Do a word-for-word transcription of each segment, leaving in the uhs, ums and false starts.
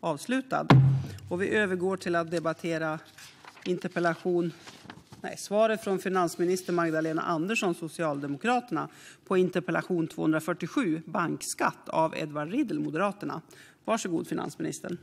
avslutad. Och vi övergår till att debattera interpellation, nej, svaret från finansminister Magdalena Andersson, Socialdemokraterna, på interpellation tvåhundrafyrtiosju, bankskatt, av Edward Riedl, Moderaterna. Varsågod, finansministern.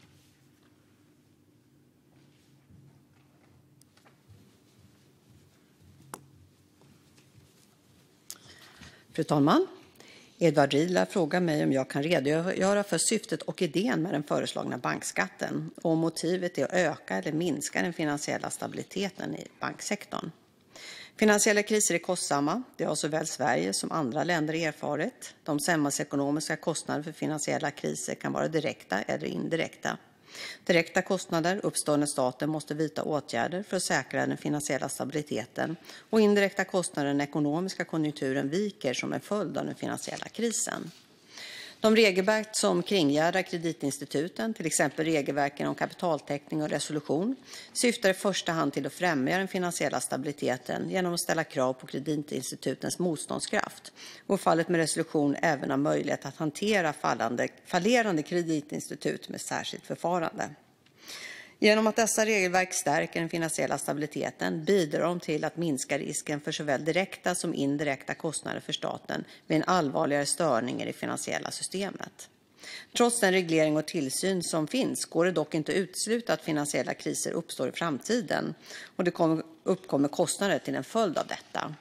Fru talman! Edward Riedl har frågat mig om jag kan redogöra för syftet och idén med den föreslagna bankskatten och om motivet är att öka eller minska den finansiella stabiliteten i banksektorn. Finansiella kriser är kostsamma. Det har såväl Sverige som andra länder erfarit. De samhällsekonomiska kostnaderna för finansiella kriser kan vara direkta eller indirekta. Direkta kostnader uppstår när staten måste vidta åtgärder för att säkra den finansiella stabiliteten, och indirekta kostnader när den ekonomiska konjunkturen viker som en följd av den finansiella krisen. De regelverk som kringgärdar kreditinstituten, till exempel regelverken om kapitaltäckning och resolution, syftar i första hand till att främja den finansiella stabiliteten genom att ställa krav på kreditinstitutens motståndskraft, och i fallet med resolution även ha möjlighet att hantera fallande, fallerande kreditinstitut med särskilt förfarande. Genom att dessa regelverk stärker den finansiella stabiliteten bidrar de till att minska risken för såväl direkta som indirekta kostnader för staten vid en allvarligare störning i det finansiella systemet. Trots den reglering och tillsyn som finns går det dock inte att utesluta att finansiella kriser uppstår i framtiden, och det kommer, uppkommer kostnader till en följd av detta.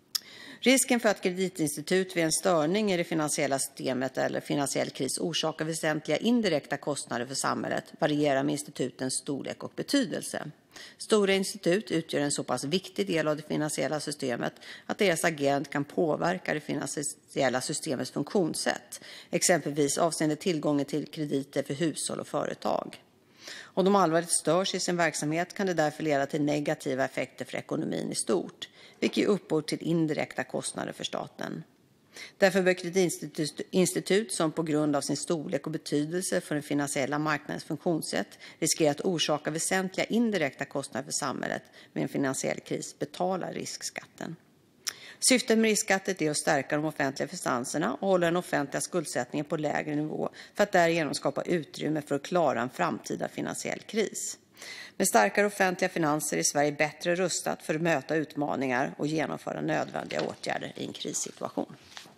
Risken för att kreditinstitut vid en störning i det finansiella systemet eller finansiell kris orsakar väsentliga indirekta kostnader för samhället varierar med institutens storlek och betydelse. Stora institut utgör en så pass viktig del av det finansiella systemet att deras agerande kan påverka det finansiella systemets funktionssätt, exempelvis avseende tillgången till krediter för hushåll och företag. Om de allvarligt störs i sin verksamhet kan det därför leda till negativa effekter för ekonomin i stort, vilket ger upphov till indirekta kostnader för staten. Därför bör kreditinstitut som på grund av sin storlek och betydelse för den finansiella marknadens funktionssätt riskerar att orsaka väsentliga indirekta kostnader för samhället med en finansiell kris betala riskskatten. Syftet med riskskatten är att stärka de offentliga finanserna och hålla den offentliga skuldsättningen på lägre nivå för att därigenom skapa utrymme för att klara en framtida finansiell kris. Med starkare offentliga finanser är Sverige bättre rustat för att möta utmaningar och genomföra nödvändiga åtgärder i en krissituation.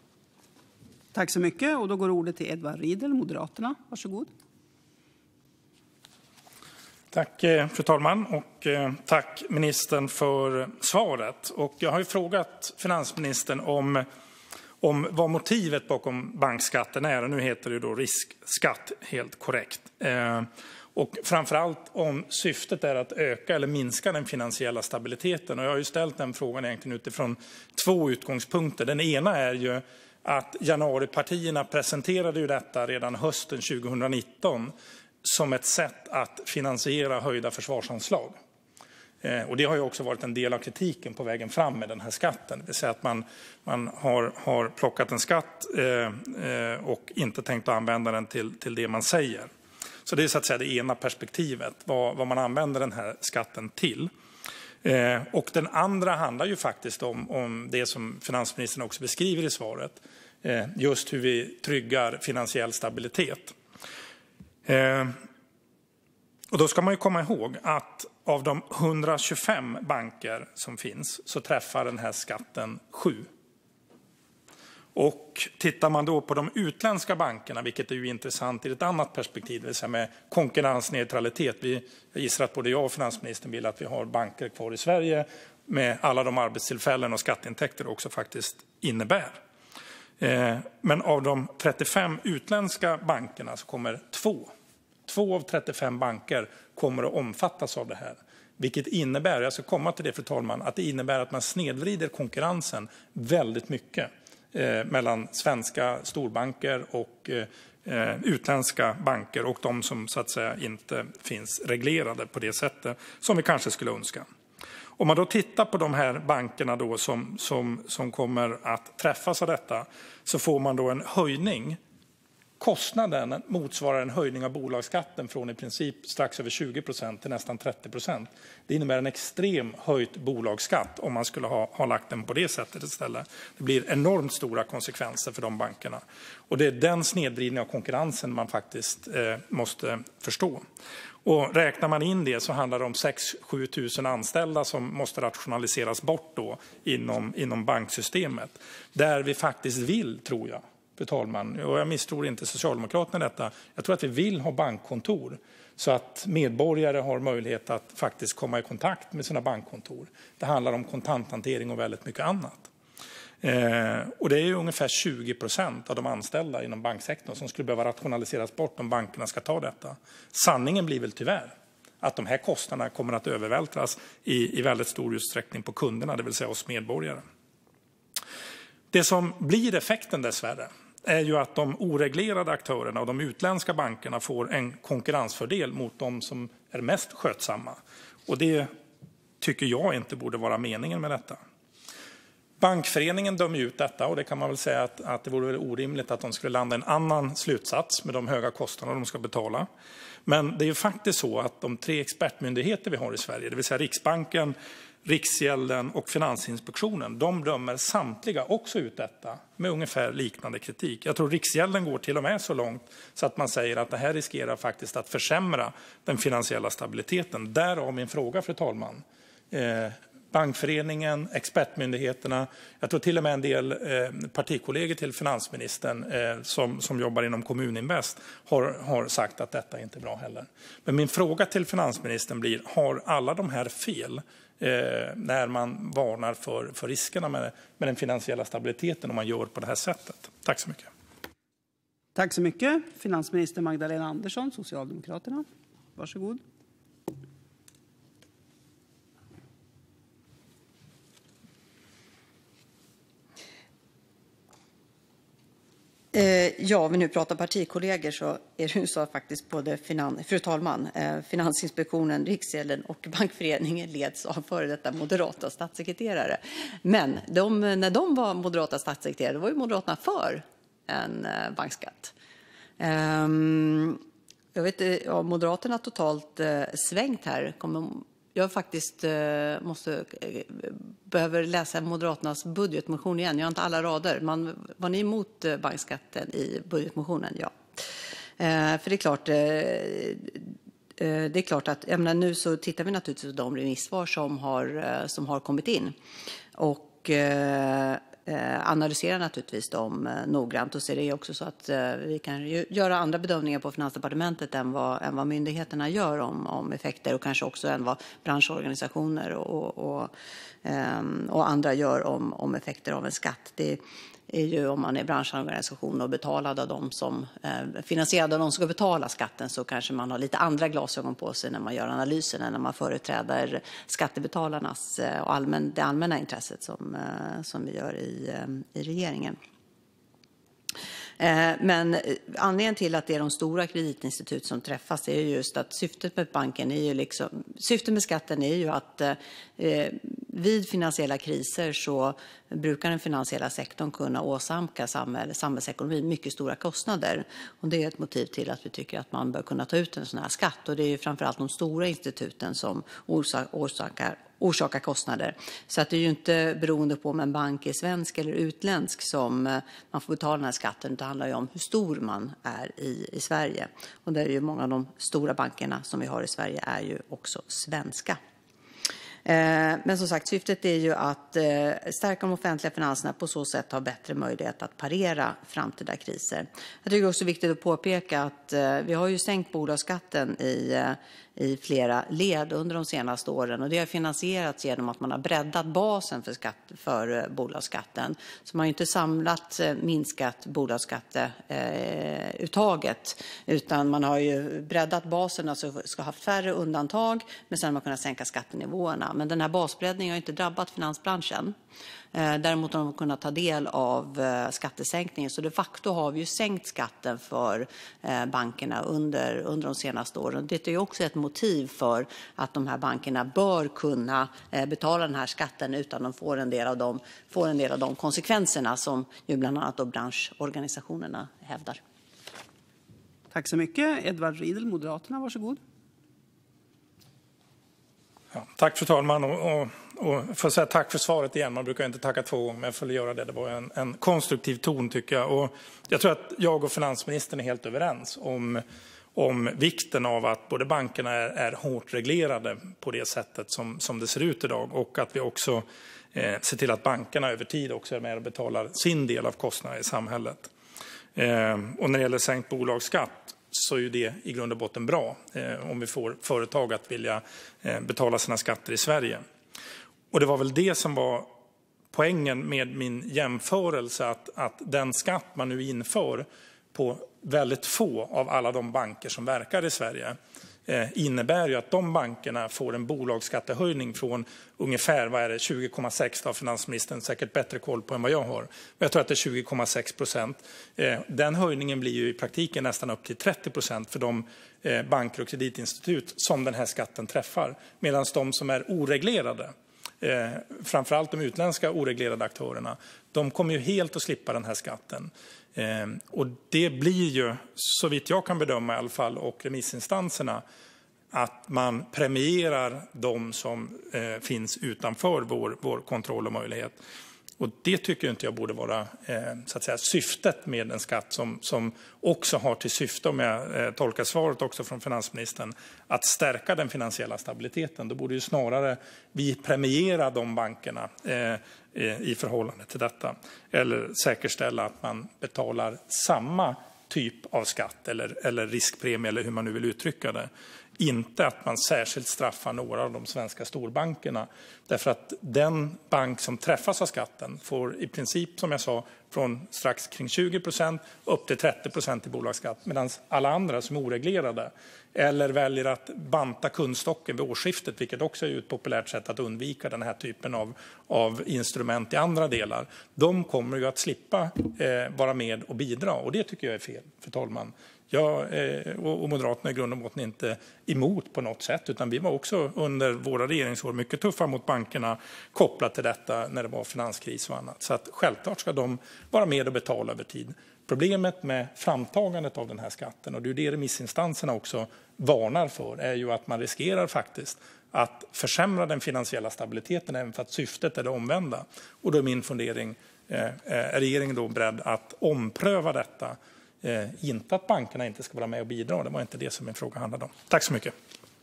Tack så mycket. Och då går ordet till Edward Riedl, Moderaterna. Varsågod. Tack, fru talman, och tack ministern för svaret. Och jag har ju frågat finansministern om, om vad motivet bakom bankskatten är. Och nu heter det då riskskatt, helt korrekt. Eh, och framförallt om syftet är att öka eller minska den finansiella stabiliteten. Och jag har ju ställt den frågan egentligen utifrån två utgångspunkter. Den ena är ju att januaripartierna presenterade ju detta redan hösten tjugonitton som ett sätt att finansiera höjda försvarsanslag. Eh, och det har ju också varit en del av kritiken på vägen fram med den här skatten. Det vill säga att man, man har, har plockat en skatt eh, eh, och inte tänkt att använda den till, till det man säger. Så det är så att säga det ena perspektivet, vad, vad man använder den här skatten till. Eh, och den andra handlar ju faktiskt om, om det som finansministern också beskriver i svaret. Eh, just hur vi tryggar finansiell stabilitet. Eh, och då ska man ju komma ihåg att av de hundratjugofem banker som finns så träffar den här skatten sju. Och tittar man då på de utländska bankerna, vilket är ju intressant i ett annat perspektiv, det vill säga med konkurrensneutralitet. Vi, jag gissar att både jag och finansministern vill att vi har banker kvar i Sverige med alla de arbetstillfällen och skatteintäkter det också faktiskt innebär. Eh, men av de trettiofem utländska bankerna så kommer två. Två av trettiofem banker kommer att omfattas av det här. Vilket innebär, jag ska komma till det fru talman, att det innebär att man snedvrider konkurrensen väldigt mycket. Eh, mellan svenska storbanker och eh, utländska banker och de som så att säga inte finns reglerade på det sättet som vi kanske skulle önska. Om man då tittar på de här bankerna då som, som, som kommer att träffas av detta så får man då en höjning Kostnaden motsvarar en höjning av bolagsskatten från i princip strax över tjugo procent till nästan trettio procent. Det innebär en extrem höjd bolagsskatt om man skulle ha, ha lagt den på det sättet istället. Det blir enormt stora konsekvenser för de bankerna. Och det är den snedvridning av konkurrensen man faktiskt eh, måste förstå. Och räknar man in det så handlar det om sex till sju tusen anställda som måste rationaliseras bort då inom, inom banksystemet. Där vi faktiskt vill, tror jag, fru talman, och jag misstror inte Socialdemokraterna i detta. Jag tror att vi vill ha bankkontor så att medborgare har möjlighet att faktiskt komma i kontakt med sina bankkontor. Det handlar om kontanthantering och väldigt mycket annat. Eh, och det är ju ungefär tjugo procent av de anställda inom banksektorn som skulle behöva rationaliseras bort om bankerna ska ta detta. Sanningen blir väl tyvärr att de här kostnaderna kommer att övervältras i, i väldigt stor utsträckning på kunderna, det vill säga oss medborgare. Det som blir effekten dessvärre är ju att de oreglerade aktörerna och de utländska bankerna får en konkurrensfördel mot de som är mest skötsamma. Och det tycker jag inte borde vara meningen med detta. Bankföreningen dömer ut detta och det kan man väl säga att, att det vore väl orimligt att de skulle landa en annan slutsats med de höga kostnader de ska betala. Men det är ju faktiskt så att de tre expertmyndigheter vi har i Sverige, det vill säga Riksbanken, Riksgälden och Finansinspektionen, de dömer samtliga också ut detta med ungefär liknande kritik. Jag tror Riksgälden går till och med så långt så att man säger att det här riskerar faktiskt att försämra den finansiella stabiliteten. Därav min fråga, fru talman. Eh, Bankföreningen, expertmyndigheterna, jag tror till och med en del eh, partikollegor till finansministern eh, som, som jobbar inom Kommuninvest har, har sagt att detta inte är bra heller. Men min fråga till finansministern blir, har alla de här fel eh, när man varnar för, för riskerna med, med den finansiella stabiliteten om man gör på det här sättet? Tack så mycket. Tack så mycket. Finansminister Magdalena Andersson, Socialdemokraterna. Varsågod. Ja, om vi nu pratar partikollegor så är det ju så att faktiskt både finan, fru talman, eh, Finansinspektionen, Riksgälden och Bankföreningen leds av före detta moderata statssekreterare. Men de, när de var moderata statssekreterare var ju Moderaterna för en eh, bankskatt. Um, jag vet inte, ja, Moderaterna totalt eh, svängt här. Kommer Jag faktiskt eh, måste, eh, behöver läsa Moderaternas budgetmotion igen. Jag har inte alla rader. Man, var ni emot eh, bankskatten i budgetmotionen? Ja. Eh, för det är klart, eh, eh, det är klart att jag menar, nu så tittar vi naturligtvis på de remissvar som har, eh, som har kommit in. Och eh, eh, analyserar naturligtvis dem eh, noggrant. Och så är det också så att eh, vi kan ju göra andra bedömningar på Finansdepartementet än vad, än vad myndigheterna gör om, om effekter. Och kanske också än vad branschorganisationer och, och, eh, och andra gör om, om effekter av en skatt. Det är ju om man är branschorganisation och betalad av de som eh, finansierad av de som ska betala skatten, så kanske man har lite andra glasögon på sig när man gör analysen än när man företräder skattebetalarnas eh, och allmän, det allmänna intresset som, eh, som vi gör i, eh, i regeringen. Men anledningen till att det är de stora kreditinstitut som träffas är just att syftet med banken är ju liksom, syftet med skatten är ju att eh, vid finansiella kriser så brukar den finansiella sektorn kunna åsamka samhäll, samhällsekonomin mycket stora kostnader. Och det är ett motiv till att vi tycker att man bör kunna ta ut en sån här skatt. Och det är ju framförallt de stora instituten som orsakar orsakar kostnader. Så att det är ju inte beroende på om en bank är svensk eller utländsk som man får betala den här skatten. Det handlar ju om hur stor man är i, i Sverige. Och där är ju många av de stora bankerna som vi har i Sverige är ju också svenska. Men som sagt, syftet är ju att stärka de offentliga finanserna, på så sätt ha bättre möjlighet att parera framtida kriser. Jag tycker också det är viktigt att påpeka att vi har ju sänkt bolagsskatten i, i flera led under de senaste åren. Och det har finansierats genom att man har breddat basen för, skatt, för bolagsskatten. Så man har inte samlat minskat bolagsskatteuttaget, utan man har ju breddat basen, alltså ska ha färre undantag, men sen har man kunnat sänka skattenivåerna. Men den här basbreddningen har inte drabbat finansbranschen. Däremot har de kunnat ta del av skattesänkningen. Så de facto har vi ju sänkt skatten för bankerna under, under de senaste åren. Det är ju också ett motiv för att de här bankerna bör kunna betala den här skatten utan att de får en del av de, får en del av de konsekvenserna som ju bland annat då branschorganisationerna hävdar. Tack så mycket. Edward Riedl, Moderaterna, varsågod. Ja, tack fru talman, och, och, och får säga tack för svaret igen. Man brukar inte tacka två gånger, men jag får göra det. Det var en, en konstruktiv ton tycker jag. Och jag tror att jag och finansministern är helt överens om, om vikten av att både bankerna är, är hårt reglerade på det sättet som, som det ser ut idag, och att vi också eh, ser till att bankerna över tid också är med och betalar sin del av kostnaderna i samhället. Eh, och när det gäller sänkt bolagsskatt så är ju det i grund och botten bra eh, om vi får företag att vilja eh, betala sina skatter i Sverige. Och det var väl det som var poängen med min jämförelse, att, att den skatt man nu inför på väldigt få av alla de banker som verkar i Sverige eh, innebär ju att de bankerna får en bolagsskattehöjning från ungefär, vad är det, tjugo komma sex, har finansministern säkert bättre koll på än vad jag har. Men jag tror att det är tjugo komma sex procent. Eh, den höjningen blir ju i praktiken nästan upp till trettio procent för de eh, banker och kreditinstitut som den här skatten träffar. Medan de som är oreglerade, eh, framförallt de utländska oreglerade aktörerna, de kommer ju helt att slippa den här skatten. Eh, och det blir ju, så vitt jag kan bedöma i alla fall, och remissinstanserna, att man premierar de som eh, finns utanför vår, vår kontroll och möjlighet. Och det tycker inte jag borde vara eh, så att säga, syftet med en skatt som, som också har till syfte, om jag eh, tolkar svaret också från finansministern, att stärka den finansiella stabiliteten. Då borde ju snarare vi premiera de bankerna eh, i förhållande till detta. Eller säkerställa att man betalar samma typ av skatt eller, eller riskpremie, eller hur man nu vill uttrycka det. Inte att man särskilt straffar några av de svenska storbankerna. Därför att den bank som träffas av skatten får i princip, som jag sa, från strax kring tjugo procent upp till trettio procent i bolagsskatt. Medan alla andra som är oreglerade eller väljer att banta kundstocken vid årsskiftet, vilket också är ett populärt sätt att undvika den här typen av, av instrument i andra delar, de kommer ju att slippa eh, vara med och bidra. Och det tycker jag är fel, fru talman. Jag eh, och Moderaterna är i grund och botten inte emot på något sätt, utan vi var också under våra regeringsår mycket tuffa mot bankerna kopplat till detta när det var finanskris och annat. Så att självklart ska de vara med och betala över tid. Problemet med framtagandet av den här skatten, och det är det remissinstanserna också varnar för, är ju att man riskerar faktiskt att försämra den finansiella stabiliteten, även för att syftet är det omvända. Och då är min fundering, eh, är regeringen då beredd att ompröva detta? Eh, inte att bankerna inte ska vara med och bidra, det var inte det som min fråga handlade om. Tack så mycket.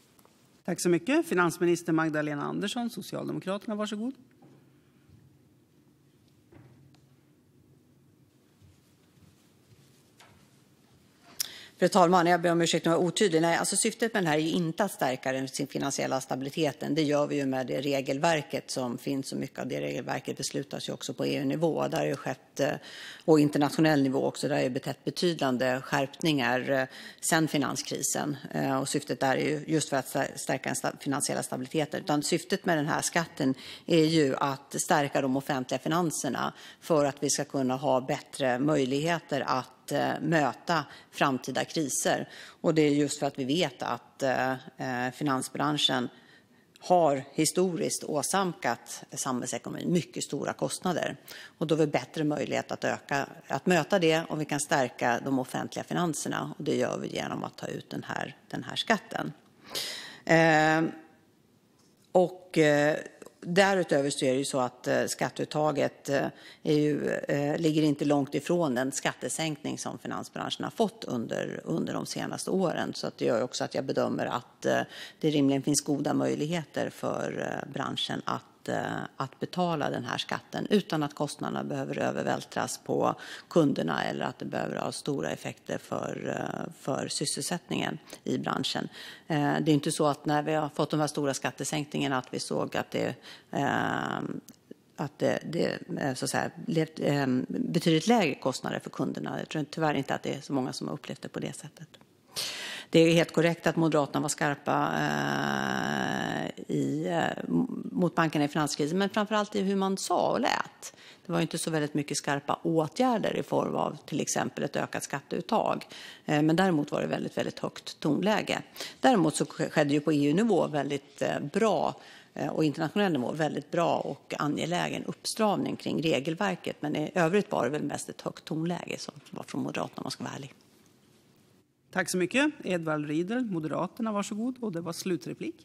Tack så mycket. Finansminister Magdalena Andersson, Socialdemokraterna, varsågod. Fru talman, jag ber om ursäkt om jag var otydlig. Nej, alltså syftet med den här är ju inte att stärka den finansiella stabiliteten. Det gör vi ju med det regelverket som finns, och mycket av det regelverket beslutas ju också på E U-nivå. Där har ju skett, och internationell nivå också, där har ju betett betydande skärpningar sedan finanskrisen. Och syftet är ju just för att stärka den finansiella stabiliteten. Utan syftet med den här skatten är ju att stärka de offentliga finanserna för att vi ska kunna ha bättre möjligheter att möta framtida kriser. Och det är just för att vi vet att eh, finansbranschen har historiskt åsamkat samhällsekonomin mycket stora kostnader. Och då har vi bättre möjlighet att, öka, att möta det om vi kan stärka de offentliga finanserna. Och det gör vi genom att ta ut den här, den här skatten. Eh, och... Eh, Därutöver så är det ju så att skatteuttaget är ju, eh, ligger inte långt ifrån den skattesänkning som finansbranschen har fått under, under de senaste åren. Så att det gör också att jag bedömer att eh, det rimligen finns goda möjligheter för eh, branschen att, eh, att betala den här skatten utan att kostnaderna behöver övervältras på kunderna eller att det behöver ha stora effekter för, eh, för sysselsättningen i branschen. Eh, det är inte så att när vi har fått de här stora skattesänkningarna att vi såg att det att det, det så att säga, levt, eh, betydligt lägre kostnader för kunderna. Jag tror tyvärr inte att det är så många som har upplevt det på det sättet. Det är helt korrekt att Moderaterna var skarpa eh, i, eh, mot bankerna i finanskrisen, men framförallt i hur man sa och lät. Det var inte så väldigt mycket skarpa åtgärder i form av till exempel ett ökat skatteuttag. Eh, men däremot var det väldigt, väldigt högt tonläge. Däremot så skedde ju på E U-nivå väldigt eh, bra och internationell nivå väldigt bra och angelägen uppstramning kring regelverket. Men i övrigt var det väl mest ett högt tonläge som var från Moderaterna, om man ska vara ärlig. Tack så mycket. Edvard Riedl, Moderaterna, varsågod. Och det var slutreplik.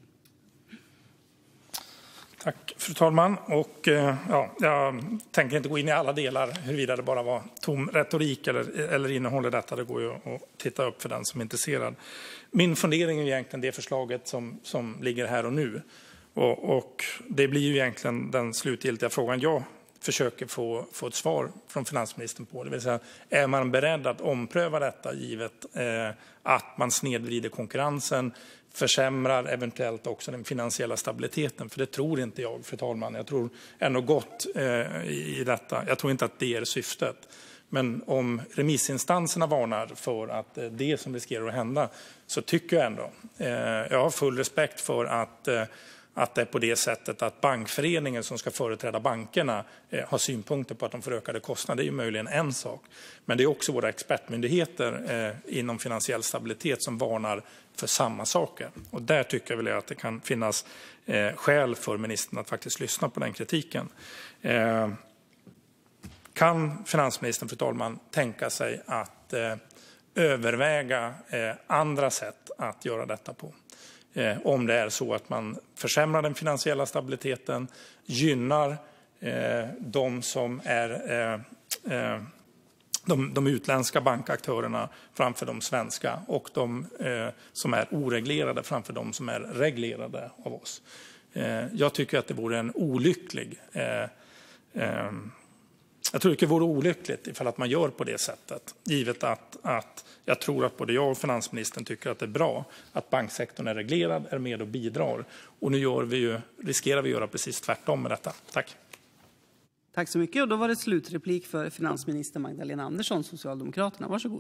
Tack, fru talman. Och, ja, jag tänker inte gå in i alla delar huruvida det bara var tom retorik eller, eller innehåller detta. Det går ju att titta upp för den som är intresserad. Min fundering är egentligen det förslaget som, som ligger här och nu. Och, och det blir ju egentligen den slutgiltiga frågan jag försöker få, få ett svar från finansministern på. Det vill säga, är man beredd att ompröva detta givet eh, att man snedvrider konkurrensen, försämrar eventuellt också den finansiella stabiliteten? För det tror inte jag, fru talman. Jag tror ändå gott eh, i detta. Jag tror inte att det är syftet. Men om remissinstanserna varnar för att eh, det som riskerar att hända, så tycker jag ändå, eh, jag har full respekt för att eh, att det är på det sättet att bankföreningen som ska företräda bankerna eh, har synpunkter på att de får ökade kostnader. Det är ju möjligen en sak. Men det är också våra expertmyndigheter eh, inom finansiell stabilitet som varnar för samma saker. Och där tycker jag väl att det kan finnas eh, skäl för ministern att faktiskt lyssna på den kritiken. Eh, kan finansministern, fru talman, tänka sig att eh, överväga eh, andra sätt att göra detta på? Eh, om det är så att man försämrar den finansiella stabiliteten, gynnar eh, de som är eh, eh, de, de utländska bankaktörerna framför de svenska och de eh, som är oreglerade framför de som är reglerade av oss. Eh, jag tycker att det vore en olycklig eh, eh, Jag tror att det vore olyckligt ifall att man gör på det sättet, givet att, att jag tror att både jag och finansministern tycker att det är bra att banksektorn är reglerad, är med och bidrar. Och nu gör vi ju, riskerar vi göra precis tvärtom med detta. Tack. Tack så mycket. Och då var det slutreplik för finansminister Magdalena Andersson, Socialdemokraterna. Varsågod.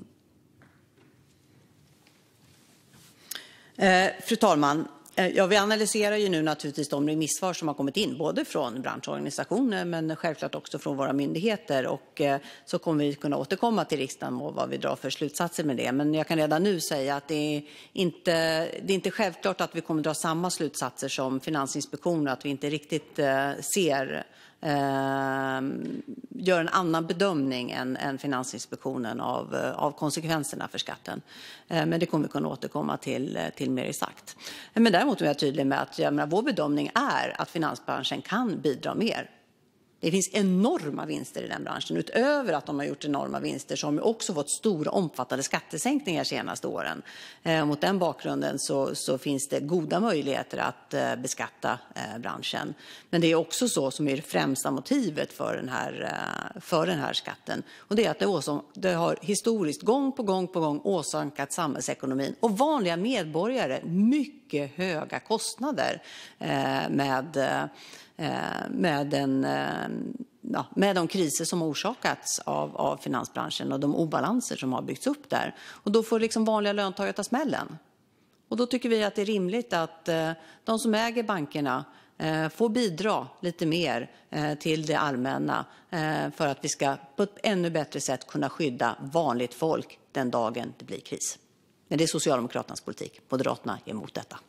Eh, fru talman. Ja, vi analyserar ju nu naturligtvis de remissvar som har kommit in, både från branschorganisationer men självklart också från våra myndigheter. Och så kommer vi kunna återkomma till riksdagen och vad vi drar för slutsatser med det. Men jag kan redan nu säga att det är inte, det är inte självklart att vi kommer dra samma slutsatser som Finansinspektionen, att vi inte riktigt ser Eh, gör en annan bedömning än, än Finansinspektionen av, av konsekvenserna för skatten. Eh, men det kommer vi kunna återkomma till, till mer exakt. Men däremot är jag tydlig med att jag menar, vår bedömning är att finansbranschen kan bidra mer. Det finns enorma vinster i den branschen. Utöver att de har gjort enorma vinster så har de också fått stora omfattande skattesänkningar de senaste åren. Eh, mot den bakgrunden så, så finns det goda möjligheter att eh, beskatta eh, branschen. Men det är också så som är det främsta motivet för den här, eh, för den här skatten. Och det är att det, åsom, det har historiskt gång på gång på gång åsamkat samhällsekonomin och vanliga medborgare mycket höga kostnader eh, med eh, Med, en, ja, med de kriser som har orsakats av, av finansbranschen och de obalanser som har byggts upp där. Och då får liksom vanliga löntagare ta smällen. Och då tycker vi att det är rimligt att eh, de som äger bankerna eh, får bidra lite mer eh, till det allmänna eh, för att vi ska på ett ännu bättre sätt kunna skydda vanligt folk den dagen det blir kris. Men det är Socialdemokraternas politik. Moderaterna är emot detta.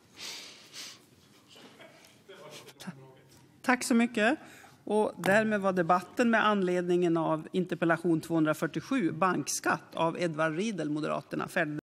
Tack så mycket. Och därmed var debatten med anledningen av interpellation tvåhundrafyrtiosju, bankskatt, av Edvard Riedl, Moderaterna, färdig.